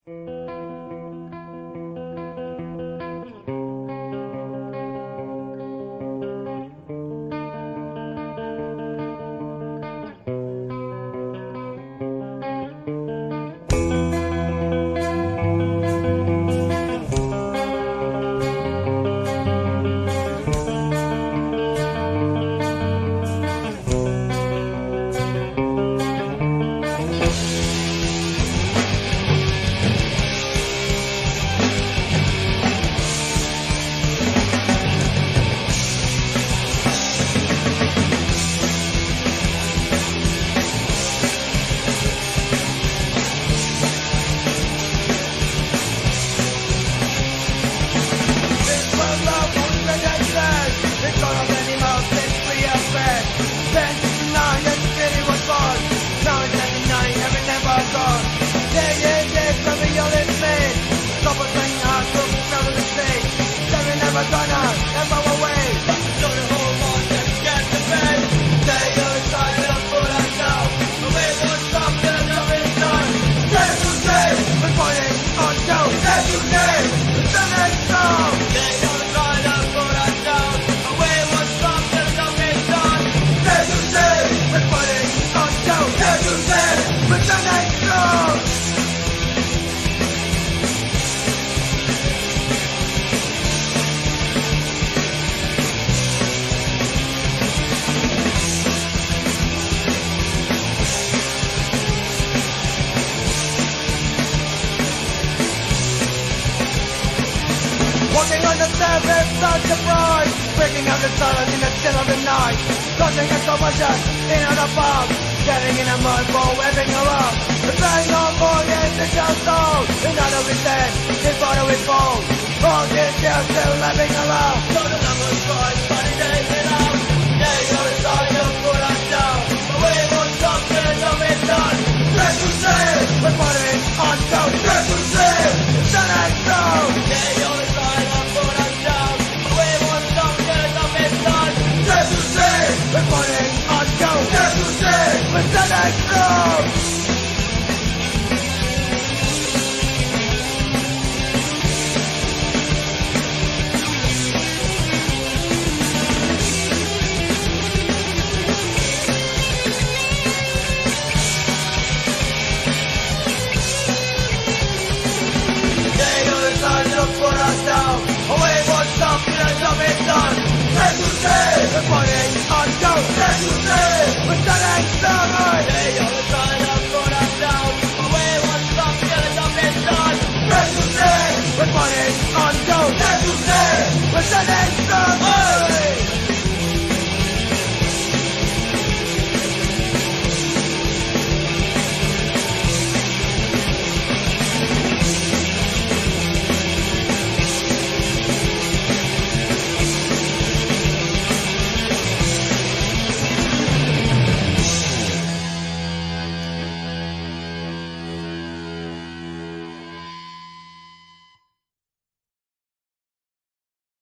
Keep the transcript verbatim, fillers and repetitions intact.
Walking on the surface, such a surprise. Breaking up the silence in the still of the night. Causing a commotion in on the pub. Getting in a mud ball, webbing her up. The bang on board, yes, it's your soul. In other we stand, in bottle we fall. All this girl still laughing her up. So the numbers rise, funny days it out. Yeah, you're inside, you'll put us down. But we won't stop till it's all been done. Let's go say, we're putting on show. Let's go say, it's the next show. Yeah, you're inside, I'll put us down. But we won't stop till it's all been done. Let's go say, we're putting on show. Let's go say, it's the next show. Put us down, away won't stop till it's all been done. Let's go say, we're putting on show. Let's go say.